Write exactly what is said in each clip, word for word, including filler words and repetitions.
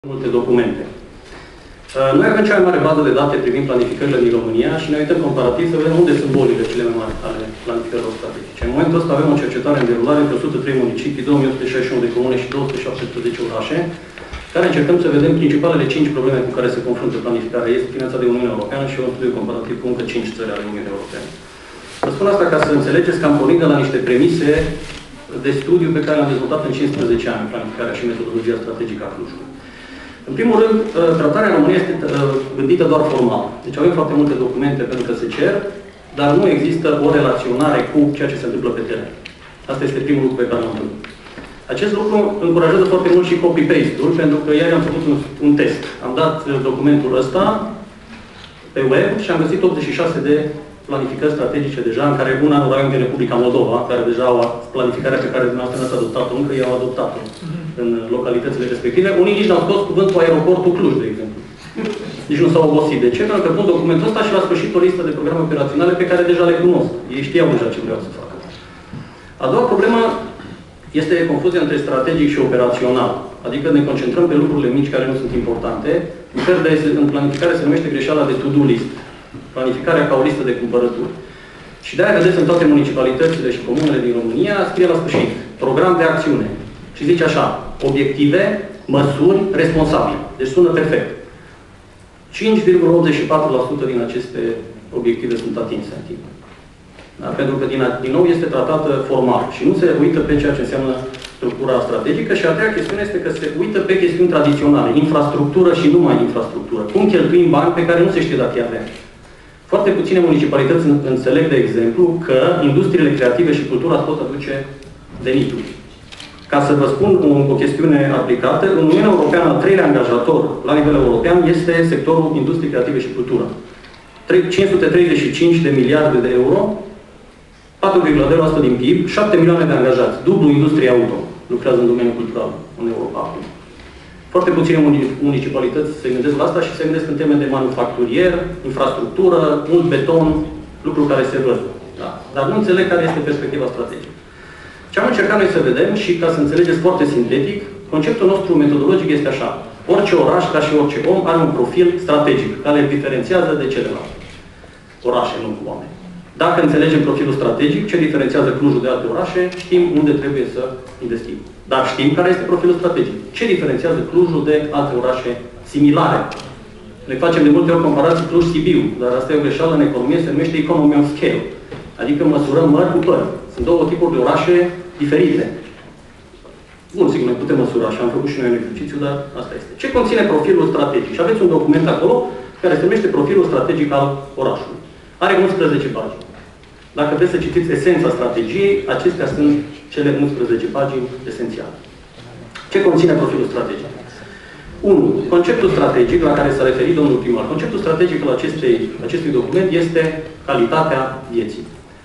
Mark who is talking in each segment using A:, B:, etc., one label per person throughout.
A: multe documente. Noi avem cea mai mare bază de date privind planificările din România și ne uităm comparativ să vedem unde sunt bolile cele mai mari ale planificărilor strategice. În momentul ăsta avem o cercetare în derulare între o sută trei municipii, două mii o sută șaizeci și unu de comune și două sute șaptesprezece orașe, care încercăm să vedem principalele cinci probleme cu care se confruntă planificarea. Este finanțată de Uniunea Europeană și un studiu comparativ cu încă cinci țări ale Uniunii Europene. Vă spun asta ca să înțelegeți că am pornit de la niște premise de studiu pe care le-am dezvoltat în cincisprezece ani, planificarea și metodologia strategică a Clujului. În primul rând, tratarea în România este gândită doar formal. Deci avem foarte multe documente pentru că se cer, dar nu există o relaționare cu ceea ce se întâmplă pe teren. Asta este primul lucru pe care l-am întâlnit. Acest lucru încurajează foarte mult și copy-paste-ul, pentru că ieri am făcut un, un test. Am dat documentul ăsta pe web și am găsit optzeci și șase de planificări strategice deja, în care una în raion din Republica Moldova, care deja au planificarea pe care dumneavoastră n-ați adoptat-o încă, ei au adoptat-o în localitățile respective. Unii nici n-au scos cuvântul aeroportul Cluj, de exemplu. Nici nu s-au obosit. De ce? Pentru că pun documentul ăsta și la sfârșit o listă de programe operaționale pe care deja le cunosc. Ei știau deja ce vreau să facă. A doua problemă este confuzia între strategic și operațional. Adică ne concentrăm pe lucrurile mici care nu sunt importante. În planificare se numește greșeala de to-do list. Planificarea ca o listă de cumpărături. Și de-aia vedeți în toate municipalitățile și comunele din România, scrie la sfârșit program de acțiune. Și zice așa, obiective, măsuri, responsabili. Deci sună perfect. cinci virgulă optzeci și patru la sută din aceste obiective sunt atinse în timp. Da? Pentru că, din, din nou, este tratată formal și nu se uită pe ceea ce înseamnă structura strategică. Și a treia chestiune este că se uită pe chestiuni tradiționale, infrastructură și numai infrastructură. Cum cheltuim bani pe care nu se știe dacă îi avem. Foarte puține municipalități înțeleg, de exemplu, că industriile creative și cultura pot aduce venituri. Ca să vă spun o chestiune aplicată, în Uniunea Europeană, al treilea angajator la nivel european este sectorul industrie creative și cultură. cinci sute treizeci și cinci de miliarde de euro, patru virgulă doi la sută din P I B, șapte milioane de angajați, dublu industria auto, lucrează în domeniul cultural în Europa. Foarte puține municipalități se gândesc la asta și se gândesc în termeni de manufacturier, infrastructură, mult beton, lucruri care se văd. Da? Dar nu înțeleg care este perspectiva strategică. Ce am încercat noi să vedem și ca să înțelegeți foarte sintetic, conceptul nostru metodologic este așa. Orice oraș, ca și orice om, are un profil strategic, care le diferențiază de celelalte. Orașe, nu cu oameni. Dacă înțelegem profilul strategic, ce diferențiază Clujul de alte orașe, știm unde trebuie să investim. Dar știm care este profilul strategic. Ce diferențiază Clujul de alte orașe similare? Noi facem de multe ori comparații Cluj-Sibiu, dar asta e o greșeală în economie, se numește economy of scale. Adică măsurăm mări cu pări. Sunt două tipuri de orașe diferite. Bun, sigur, noi putem măsura și am făcut și noi un exercițiu, dar asta este. Ce conține profilul strategic? Și aveți un document acolo care se numește profilul strategic al orașului. Are unsprezece pagini. Dacă vreți să citiți esența strategiei, acestea sunt cele unsprezece pagini esențiale. Ce conține profilul strategic? unu. Conceptul strategic la care s-a referit domnul primar. Conceptul strategic al acestei, acestui document este calitatea vieții.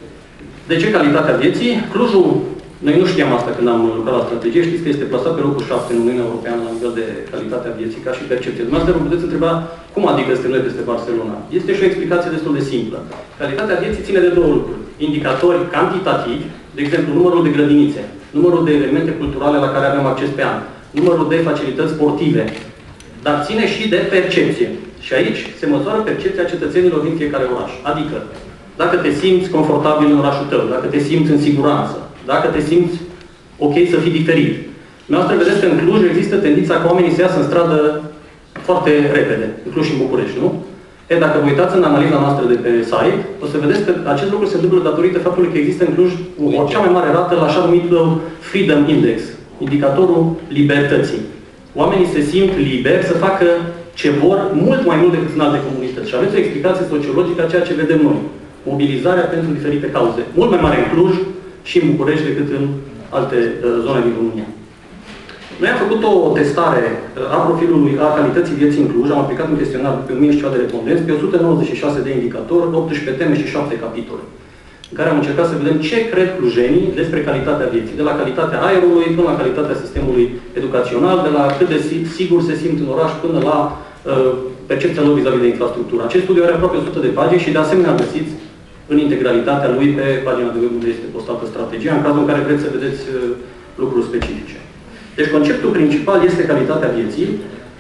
A: De ce calitatea vieții? Clujul, noi nu știam asta când am lucrat la strategie, știți că este plasat pe locul șapte în Uniunea Europeană la nivel de calitatea vieții, ca și percepție. Dumneavoastră vă puteți întreba cum adică suntem noi peste Barcelona. Este și o explicație destul de simplă. Calitatea vieții ține de două lucruri. Indicatori cantitativi, de exemplu numărul de grădinițe, numărul de elemente culturale la care avem acces pe an, numărul de facilități sportive, dar ține și de percepție. Și aici se măsoară percepția cetățenilor din fiecare oraș. Adică, dacă te simți confortabil în orașul tău, dacă te simți în siguranță, dacă te simți ok să fii diferit. Dumneavoastră vedeți că în Cluj există tendința ca oamenii să iasă în stradă foarte repede, în Cluj și în București, nu? E, dacă vă uitați în analiza noastră de pe site, o să vedeți că acest lucru se întâmplă datorită faptului că există în Cluj o cea mai mare rată la așa numitul Freedom Index, indicatorul libertății. Oamenii se simt liberi să facă ce vor mult mai mult decât în alte comunități. Și aveți o explicație sociologică a ceea ce vedem noi. Mobilizarea pentru diferite cauze. Mult mai mare în Cluj și în București decât în alte uh, zone din România. Noi am făcut o testare a profilului, a calității vieții în Cluj, am aplicat un chestionar pe o mie și ceva de respondenți, pe o sută nouăzeci și șase de indicatori, optsprezece teme și șapte capitole, în care am încercat să vedem ce cred clujenii despre calitatea vieții, de la calitatea aerului până la calitatea sistemului educațional, de la cât de sigur se simt în oraș până la uh, percepția lor vis-a-vis de infrastructură. Acest studiu are aproape o sută de pagini și de asemenea găsiți în integralitatea lui pe pagina de web unde este postată strategia, în cazul în care vreți să vedeți uh, lucruri specifice. Deci conceptul principal este calitatea vieții.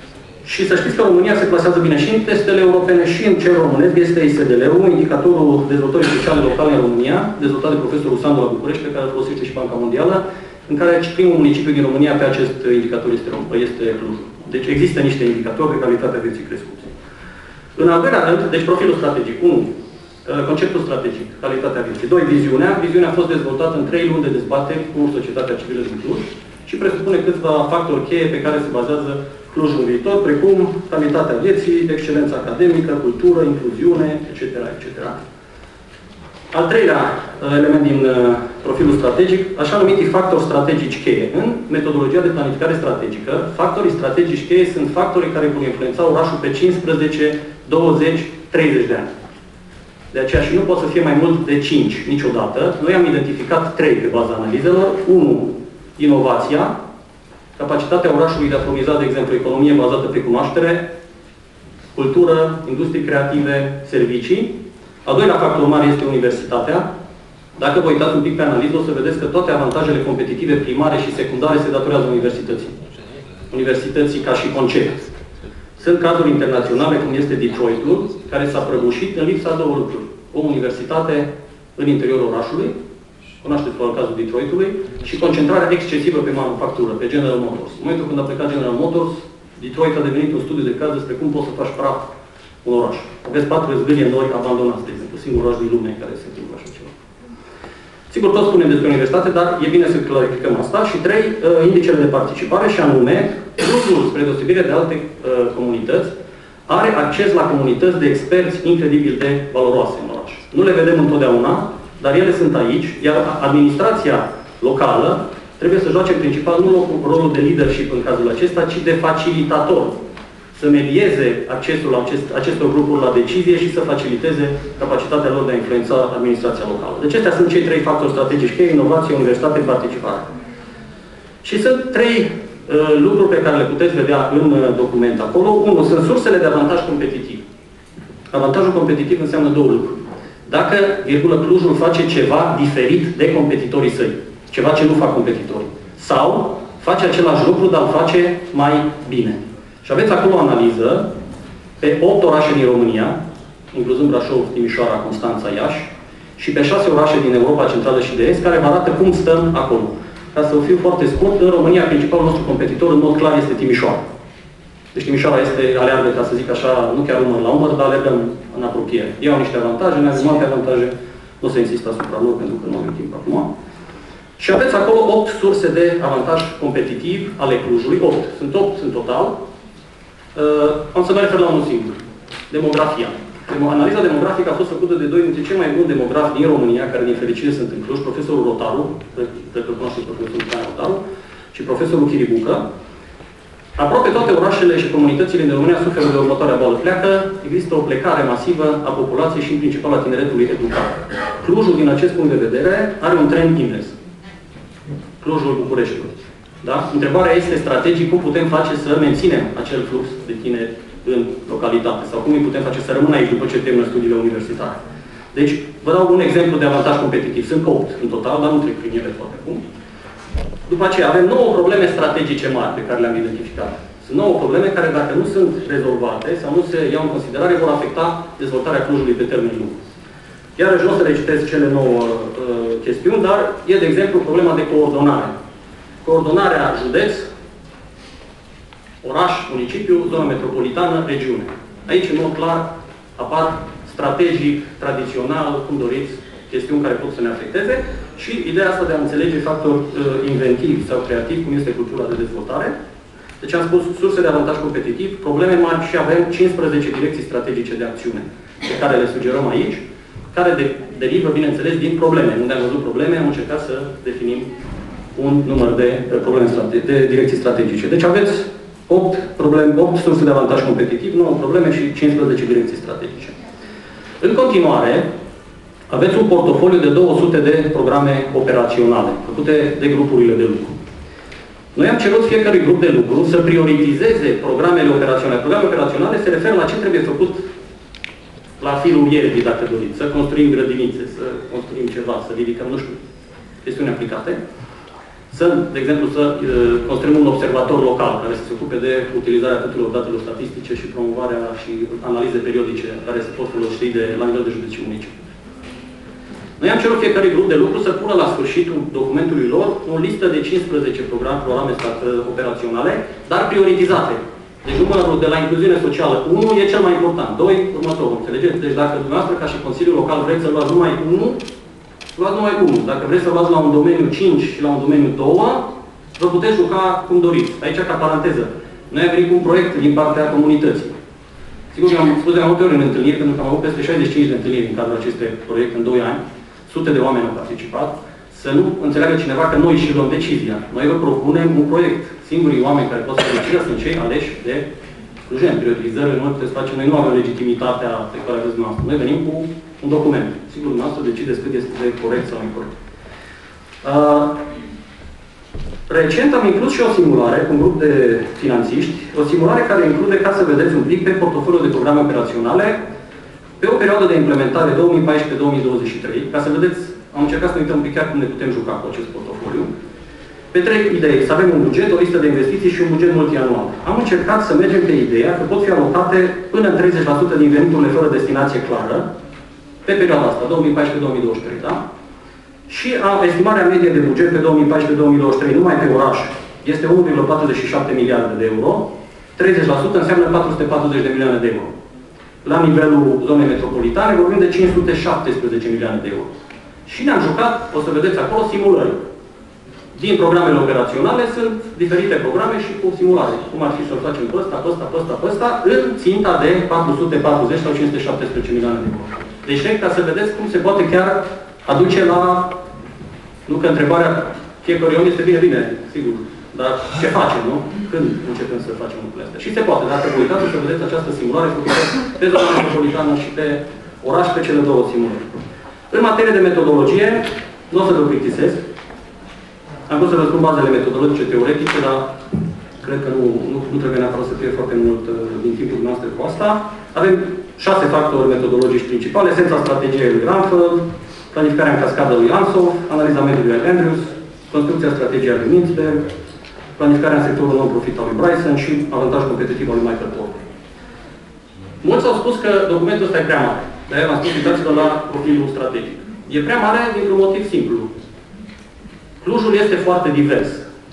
A: Și să știți că România se clasează bine și în testele europene și în cel românesc, este I S D L-ul, indicatorul dezvoltării sociale locale în România, dezvoltat de profesorul Sandu la București, pe care îl folosește și Banca Mondială, în care primul municipiu din România pe acest indicator este, este Clujul. Deci există niște indicatori de calitatea vieții crescute. În al doilea rând, deci profilul strategic. unu. Conceptul strategic, calitatea vieții. doi. Viziunea. Viziunea a fost dezvoltată în trei luni de dezbateri cu societatea civilă din Cluj și presupune câțiva factori cheie pe care se bazează Clujul în viitor, precum calitatea vieții, excelența academică, cultură, incluziune, et cetera, et cetera. Al treilea element din profilul strategic, așa numitii factori strategici cheie. În metodologia de planificare strategică, factorii strategici cheie sunt factorii care vor influența orașul pe cincisprezece, douăzeci, treizeci de ani. De aceea și nu pot să fie mai mult de cinci niciodată. Noi am identificat trei pe baza analizelor. unu. Inovația. Capacitatea orașului de a furniza, de exemplu, economie bazată pe cunoaștere, cultură, industrii creative, servicii. Al doilea factor mare este universitatea. Dacă vă uitați un pic pe analiză, o să vedeți că toate avantajele competitive primare și secundare se datorează universității. Universității ca și concept. Sunt cazuri internaționale, cum este Detroitul, care s-a prăbușit în lipsa două lucruri. O universitate în interiorul orașului, cunoașteți probabil cazul Detroitului, și concentrarea excesivă pe manufactură, pe General Motors. În momentul când a plecat General Motors, Detroit a devenit un studiu de caz despre cum poți să faci praf un oraș. Aveți patru răzbălie noi abandonați, de exemplu, singurul oraș din lume în care se întâmplă așa ceva. Sigur, tot spunem despre universitate, dar e bine să clarificăm asta. Și trei, indicele de participare, și anume, Clujul, spre deosebire de alte uh, comunități, are acces la comunități de experți incredibil de valoroase în oraș. Nu le vedem întotdeauna, dar ele sunt aici, iar administrația locală trebuie să joace principal nu rolul de leadership în cazul acesta, ci de facilitator. Să medieze accesul acest, acestor grupuri la decizie și să faciliteze capacitatea lor de a influența administrația locală. Deci acestea sunt cei trei factori strategici cheie: inovație, universitate, participare. Și sunt trei uh, lucruri pe care le puteți vedea în uh, document acolo. Unu, sunt sursele de avantaj competitiv. Avantajul competitiv înseamnă două lucruri. Dacă, virgulă, Clujul face ceva diferit de competitorii săi, ceva ce nu fac competitorii, sau face același lucru, dar îl face mai bine. Și aveți acolo o analiză pe opt orașe din România, incluzând Brașov, Timișoara, Constanța, Iași, și pe șase orașe din Europa Centrală și de Est, care vă arată cum stăm acolo. Ca să fiu foarte scurt, în România, principalul nostru competitor, în mod clar, este Timișoara. Deci Timișoara este, aleargă, ca să zic așa, nu chiar umăr la umăr, dar alergăm în apropiere. Ei au niște avantaje, noi avem alte avantaje, nu se insistă asupra lor, pentru că nu avem timp acum. Și aveți acolo opt surse de avantaj competitiv ale Clujului, opt. Sunt opt în total. Uh, am să mă refer la unul singur. Demografia. Analiza demografică a fost făcută de doi dintre cei mai buni demografi din România, care din fericire sunt în Cluj, profesorul Rotaru, cred că cunoașteți profesorul Rotaru, și profesorul Chiribucă. Aproape toate orașele și comunitățile din România suferă de următoarea boală. Pleacă, există o plecare masivă a populației și în principal a tineretului educat. Clujul, din acest punct de vedere, are un trend invers. Clujul Bucureștiului. Da? Întrebarea este strategic cum putem face să menținem acel flux de tineri în localitate sau cum îi putem face să rămână aici după ce termină studiile universitare. Deci, vă dau un exemplu de avantaj competitiv. Sunt opt în total, dar nu trec prin ele toate acum. După aceea, avem nouă probleme strategice mari pe care le-am identificat. Sunt nouă probleme care, dacă nu sunt rezolvate sau nu se iau în considerare, vor afecta dezvoltarea Clujului pe termen lung. Iarăși nu o să le citesc cele nouă uh, chestiuni, dar e, de exemplu, problema de coordonare. Coordonarea județ, oraș, municipiu, zona metropolitană, regiune. Aici, în mod clar, apar strategic, tradițional, cum doriți, chestiuni care pot să ne afecteze și ideea asta de a înțelege factori uh, inventivi sau creativi, cum este cultura de dezvoltare. Deci am spus surse de avantaj competitiv, probleme mari și avem cincisprezece direcții strategice de acțiune pe care le sugerăm aici, care de, derivă, bineînțeles, din probleme. Unde am văzut probleme, am încercat să definim un număr de, uh, probleme strate de direcții strategice. Deci aveți opt, probleme, opt surse de avantaj competitiv, nouă probleme și cincisprezece direcții strategice. În continuare, aveți un portofoliu de două sute de programe operaționale, făcute de grupurile de lucru. Noi am cerut fiecărui grup de lucru să prioritizeze programele operaționale. Programele operaționale se referă la ce trebuie făcut la firul ierbii, dacă doriți. Să construim grădinițe, să construim ceva, să ridicăm, nu știu, chestiuni aplicate. Să, de exemplu, să uh, construim un observator local care să se ocupe de utilizarea tuturor datelor statistice și promovarea și analize periodice care se pot folosi de, la nivel de județii unice. Noi am cerut fiecare grup de lucru să pună la sfârșitul documentului lor o listă de cincisprezece programe, programe operaționale, dar prioritizate. Deci numărul de la incluziune socială unu e cel mai important. doi, următorul. Înțelegeți? Deci dacă dumneavoastră, ca și Consiliul Local, vreți să luați numai unu, luați numai unu. Dacă vreți să luați la un domeniu cinci și la un domeniu doi, vă puteți juca cum doriți. Aici, ca paranteză, noi am venit cu un proiect din partea comunității. Sigur că am spus de multe ori în întâlniri, pentru că am avut peste șaizeci și cinci de întâlniri în cadrul acestui proiect în doi ani, sute de oameni au participat, să nu înțeleagă cineva că noi și luăm decizia. Noi vă propunem un proiect. Singurii oameni care pot să deciză sunt cei aleși de Clujeni. Prioritizările nu puteți face. Noi nu avem legitimitatea pe care aveți dumneavoastră. Noi venim cu un document. Sigur, dumneavoastră decideți cât este de corect sau incorect. Uh, recent am inclus și o simulare cu un grup de finanțiști, o simulare care include, ca să vedeți un pic, pe portofoliul de programe operaționale, pe o perioadă de implementare două mii paisprezece două mii douăzeci și trei, ca să vedeți, am încercat să ne uităm un pic chiar cum ne putem juca cu acest portofoliu. Pe trei idei, să avem un buget, o listă de investiții și un buget multianual. Am încercat să mergem pe ideea că pot fi alocate până în treizeci la sută din veniturile fără destinație clară, pe perioada asta, două mii paisprezece două mii douăzeci și trei, da? Și a, estimarea medie de buget pe două mii paisprezece două mii douăzeci și trei, numai pe oraș, este unu virgulă patruzeci și șapte miliarde de euro, treizeci la sută înseamnă patru sute patruzeci de milioane de euro. La nivelul zonei metropolitane vorbim de cinci sute șaptesprezece milioane de euro. Și ne-am jucat, o să vedeți acolo, simulări. Din programele operaționale sunt diferite programe și cu simulare. Cum ar fi să-l facem pe ăsta, pe ăsta, pe ăsta, pe ăsta, în ținta de patru sute patruzeci sau cinci sute șaptesprezece milioane de euro. Deci, ca să vedeți cum se poate chiar aduce la... Nu că întrebarea fiecărui om este bine, bine, sigur. Dar ce facem, nu? Când începem să facem lucrurile astea? Și se poate. Dacă vă uitați, să vedeți această simulare făcută pe zona metropolitană și pe oraș, pe cele două simulări. În materie de metodologie, nu o să vă plictisesc. Am vrut să vă spun bazele metodologice teoretice, dar cred că nu, nu, nu trebuie neapărat să fie foarte mult uh, din timpul noastră cu asta. Avem șase factori metodologici principale: esența strategiei lui Ramphel, planificarea în cascadă lui Ansov, analiza mediului lui Andrews, construcția strategiei lui Mintzberg, planificarea în sectorul non-profit al lui Bryson și avantajul competitiv al lui Michael Paul. Mulți au spus că documentul ăsta e prea mare. De-aia v-am spus, uitați-vă la profilul strategic. E prea mare dintr-un motiv simplu. Clujul este foarte divers.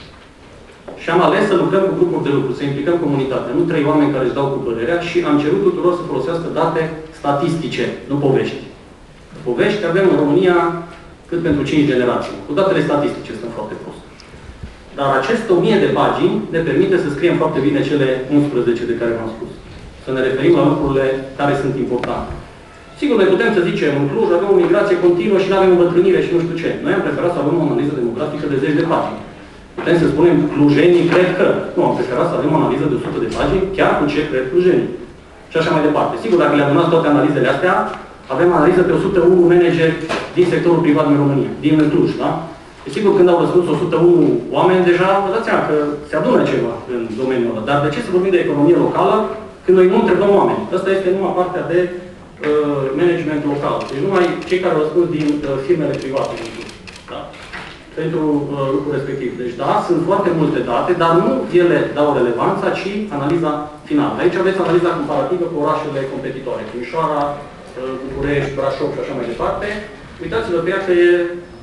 A: Și am ales să lucrăm cu grupuri de lucru, să implicăm comunitatea. Nu trei oameni care își dau cu părerea și am cerut tuturor să folosească date statistice, nu povești. Povești avem în România cât pentru cinci generații. Cu datele statistice sunt foarte prost. Dar aceste o mie de pagini ne permite să scriem foarte bine cele unsprezece de care v-am spus. Să ne referim la lucrurile care sunt importante. Sigur, noi putem să zicem, în Cluj avem o migrație continuă și nu avem îmbătrânire și nu știu ce. Noi am preferat să avem o analiză demografică de zeci de pagini. Putem să spunem, clujenii cred că. Nu, am preferat să avem o analiză de o sută de pagini, chiar cu ce cred clujenii. Și așa mai departe. Sigur, dacă le adunați toate analizele astea, avem analiză pe o sută unu manageri din sectorul privat din România, din Cluj, da? E sigur, când au răspuns o sută unu oameni, deja vă dați seama că se adună ceva în domeniul ăla. Dar de ce să vorbim de economie locală când noi nu întrebăm oameni? Asta este numai partea de uh, management local. Deci numai cei care au răspuns din uh, firmele private. Da? Pentru uh, lucrul respectiv. Deci da, sunt foarte multe date, dar nu ele dau relevanța, ci analiza finală. Aici aveți analiza comparativă cu orașele competitoare. Timișoara, uh, București, Brașov și așa mai departe. Uitați-vă pe ea că e...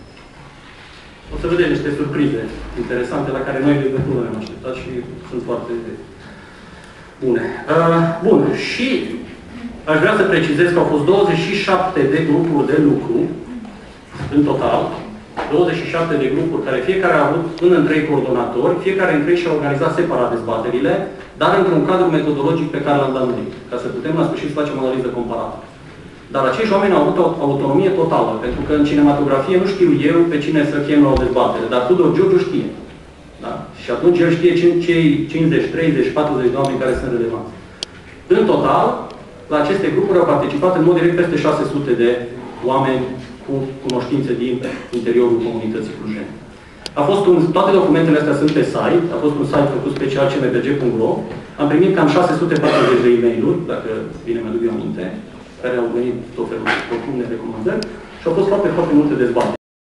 A: O să vedeți niște surprize interesante la care noi de nu ne-am așteptat și sunt foarte bune. Uh, bun. Și aș vrea să precizez că au fost douăzeci și șapte de grupuri de lucru în total. douăzeci și șapte de grupuri care fiecare a avut până în trei coordonatori, fiecare dintre ei și-a organizat separat dezbaterile, dar într-un cadru metodologic pe care l-am dat noi, ca să putem la sfârșit să facem o analiză comparată. Dar acești oameni au avut o autonomie totală, pentru că în cinematografie nu știu eu pe cine să chem la o dezbatere, dar Tudor Giurgiu știe. Da? Și atunci el știe cei cincizeci, treizeci, patruzeci de oameni care sunt relevanți. În total, la aceste grupuri au participat în mod direct peste șase sute de oameni cu cunoștințe din interiorul comunității clujene. A fost un, toate documentele astea sunt pe site, a fost un site făcut special c m p g punct r o. Am primit cam șase sute patruzeci de e-mail-uri, dacă bine mi-aduc eu aminte, care au venit tot felul de propuneri, recomandări și au fost foarte, foarte multe dezbateri.